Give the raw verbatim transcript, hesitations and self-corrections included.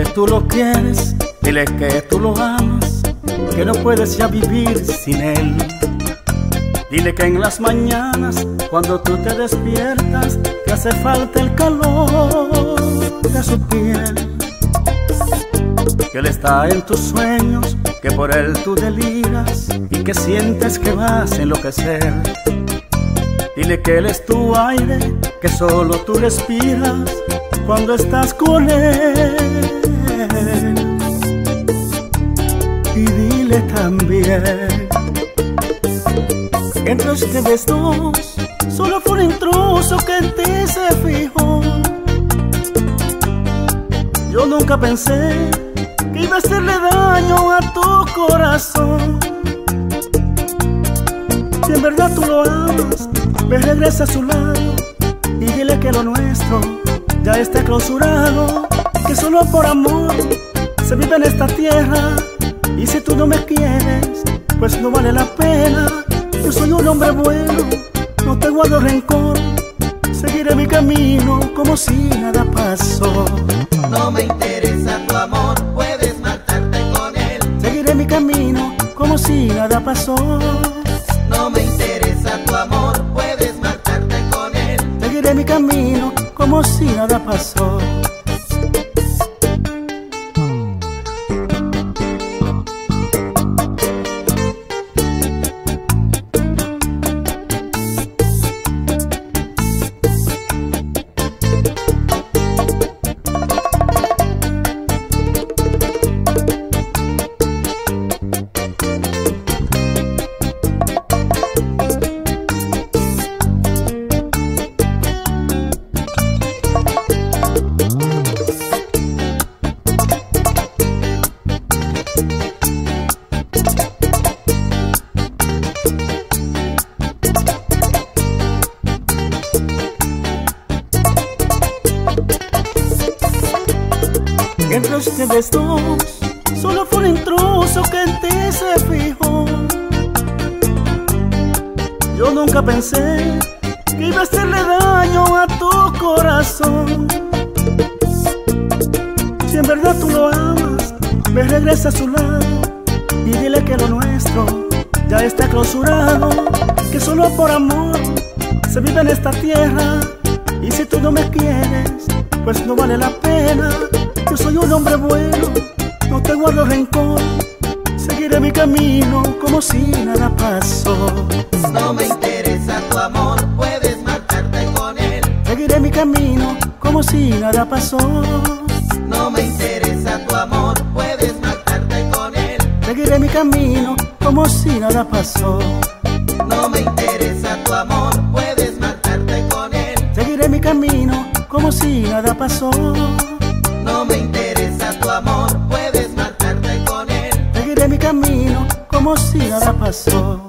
que tú lo quieres, dile que tú lo amas, que no puedes ya vivir sin él. Dile que en las mañanas, cuando tú te despiertas, te hace falta el calor de su piel. Que él está en tus sueños, que por él tú deliras y que sientes que vas a enloquecer. Dile que él es tu aire, que solo tú respiras cuando estás con él. Y dile también que entre ustedes dos solo fue un intruso que en ti se fijó. Yo nunca pensé que iba a hacerle daño a tu corazón. Si en verdad tú lo amas, ve, regresa a su lado y dile que lo nuestro ya está clausurado, que solo por amor se vive en esta tierra. Y si tú no me quieres, pues no vale la pena. Yo soy un hombre bueno, no te guardo rencor. Seguiré mi camino como si nada pasó. No me interesa tu amor, puedes matarte con él. Seguiré mi camino como si nada pasó. No me interesa tu amor, puedes matarte con él. Seguiré mi camino como si nada pasó. Entre ustedes dos solo fue un intruso que en ti se fijó. Yo nunca pensé que iba a hacerle daño a tu corazón. Si en verdad tú lo amas, ve, regresa a su lado y dile que lo nuestro ya está clausurado, que solo por amor se vive en esta tierra. Y si tú no me quieres, pues no vale la pena. Yo soy un hombre bueno, no te guardo rencor. Seguiré mi camino como si nada pasó. No me interesa tu amor, puedes marcharte con él. Seguiré mi camino como si nada pasó. No me interesa tu amor, puedes marcharte con él. Seguiré mi camino como si nada pasó. No me interesa tu amor, puedes marcharte con él. Seguiré mi camino como si nada pasó. No me interesa tu amor, puedes marcharte con él. Seguiré mi camino como si nada pasó.